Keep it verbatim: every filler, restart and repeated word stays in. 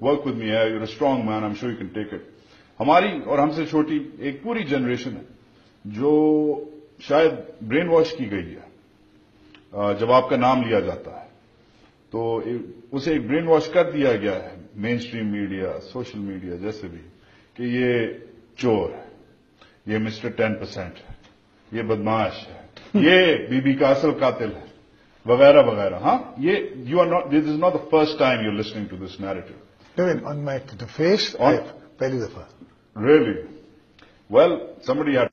Work with me है, you're a strong man, I am sure you can take it. हमारी और हमसे छोटी एक पूरी जनरेशन है जो शायद ब्रेन वॉश की गई है। जब आपका नाम लिया जाता है तो उसे एक ब्रेन वॉश कर दिया गया है main stream media, social media, जैसे भी, कि ये चोर है, ये मिस्टर टेन परसेंट है, ये बदमाश है, ये बीबी का असल कातिल है, वगैरह वगैरह। हाँ, ये you are not, this is not the first time you are listening to this narrative. On my face पहली दफा। Really? Well, somebody had